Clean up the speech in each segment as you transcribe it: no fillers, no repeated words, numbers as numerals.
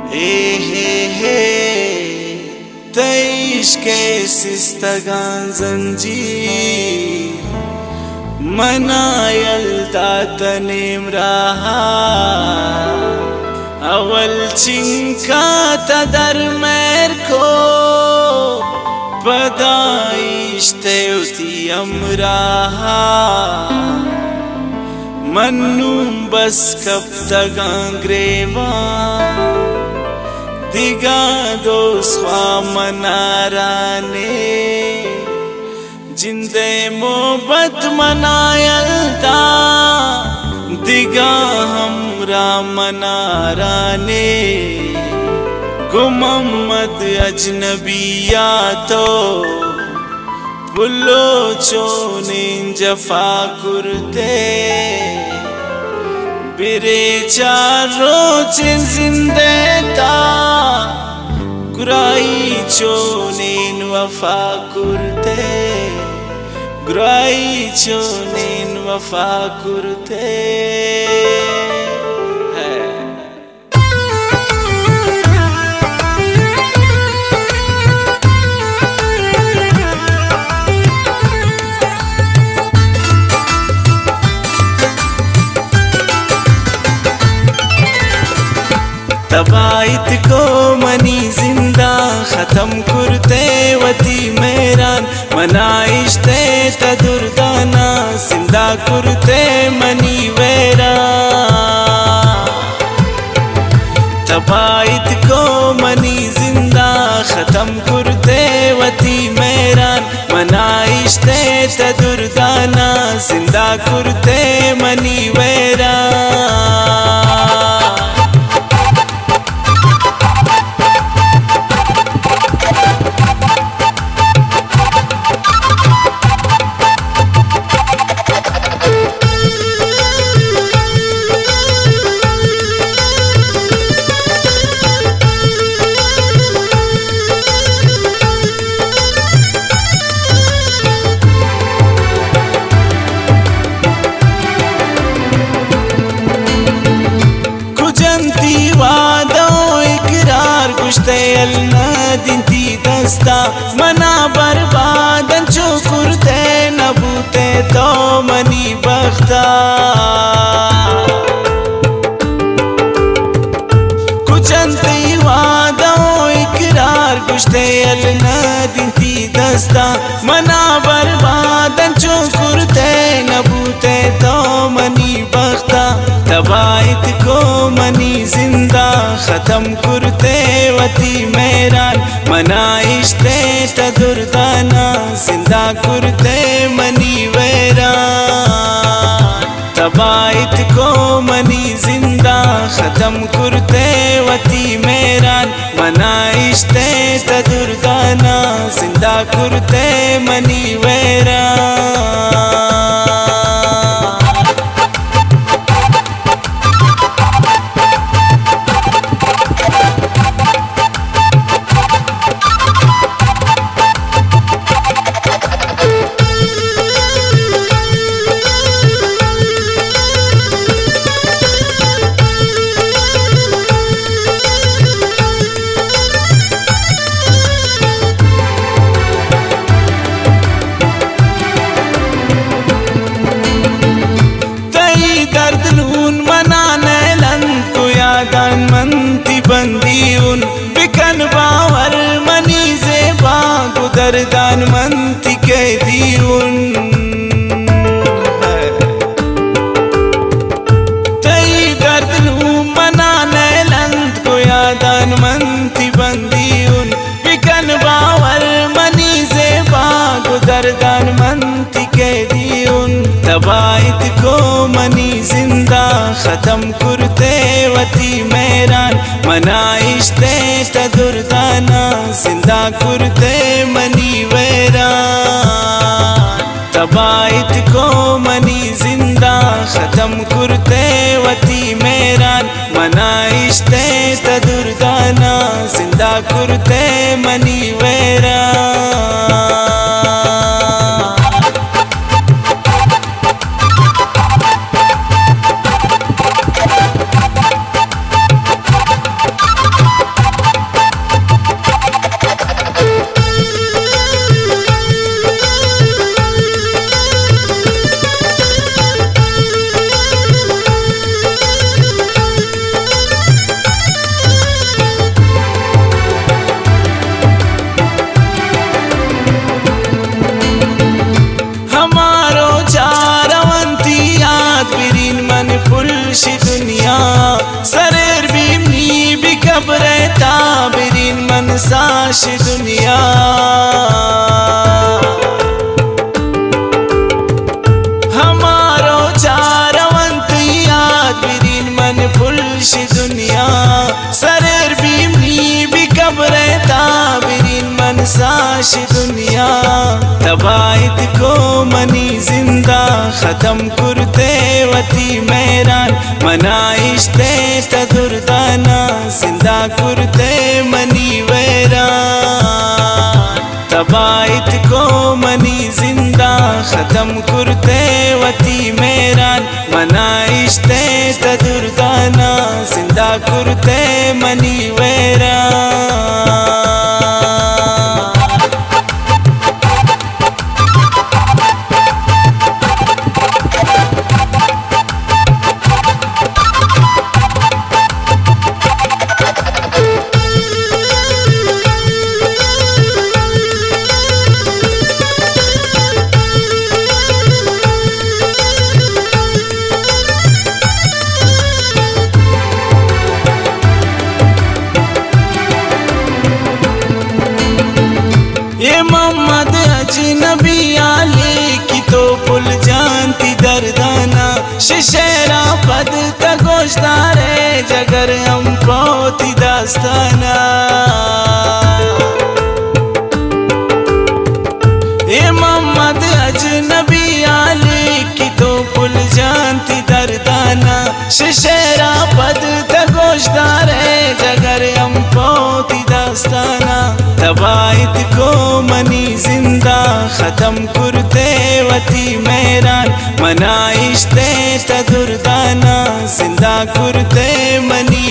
Teishke sistagan zanjir manayal tatanim raha awal chinka tadar merko padaishte uti amraha mannum bas kab tagan greva दिगा दो स्वामनाराने जिंदे मोहब्बत मनायलता दिगा हमरा मनाराने गुमम्मद अजनबिया तो बुल्लो चोने जफा कुरते बिरे चारो चिन जिंदे ता गुराई चोनेन वफा कुरते गुराई चोनेन वफा कुरते तबाइत को मनी जिंदा ख़त्म कुरते वती मेरान मनाइश्ते तदुर्दाना जिंदा कुरते मनी वेरा तबाइत को मनी जिंदा ख़त्म कुरते वती मेरान मनाइश्ते तदुर्दाना जिंदा कुरते मनी वेरा दिंती दस्ता मना बर्बादन चुकुरते नबूते तो मनी बख्ता कुचंती वादा इकरार कुश्ते अलना दिंती दस्ता मना बर्बादन चुकुरते नबूते तो मनी बख्ता तबाइत को मनी जिंदा ख़त्म कुरते वती मेरान मनाइश्ते तदुर्दाना जिंदा कुरते मनी वेरान तबाइत को मनी जिंदा ख़त्म कुरते वती मेरान मनाइश्ते तदुर्दाना जिंदा कुरते मनी वेरान बंदी उन बिकन बावर मनी ज़ेबा गुदरदान मंती कैदी उन तई दर्द लू मना नैलंद को यादान मंती बंदी उन बिकन बावर मनी ज़ेबा गुदरदान मंती कैदी उन तबाइत को मनी जिंदा ख़त्म कुरते वती मेरान मनाइश्ते तदुर्दाना जिंदा कुरते मनी वेरान तबाइत को मनी जिंदा ख़त्म कुरते वती मेरान मनाइश्ते तदुर्दाना जिंदा कुरते मनी वेरान पुलशी दुनिया सरेर बीमनी भी कब्रे ताबरीन मनसाश दुनिया हमारो चारवंत याद बिरीन मन पुलशी दुनिया सरेर बीमनी भी कब्रे ताबरीन मनसाश दुनिया तबाइद को मनी जिंदा खत्म कुरते वती मेहरान मनाइश्ते तदुर्दाना जिंदा कुरते मनी वैरान तबाइद को मनी जिंदा खत्म कुरते वती मेहरान मनाइश्ते तदुर्दाना जिंदा कुरते मनी वैरान ये मोहम्मद अजनबी आले की तो पुल जानती दर्दाना शेरा पद तगोशदारे जगर हम पोती दास्ताना ये मोहम्मद अजनबी आले की तो पुल जानती दर्दाना शेरा पद तगोशदारे जगर हम पोती दास्ताना तबाइद को मनी जिंदा खत्म कुरते वती मेहरान मनाइश्ते तदुर्दाना जिंदा कुरते मनी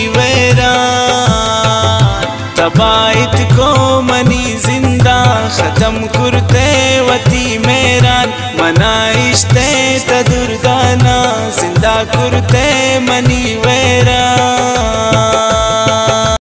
वैरान तबाइद को मनी जिंदा खत्म कुरते वती मेहरान मनाइश्ते तदुर्दाना जिंदा कुरते मनी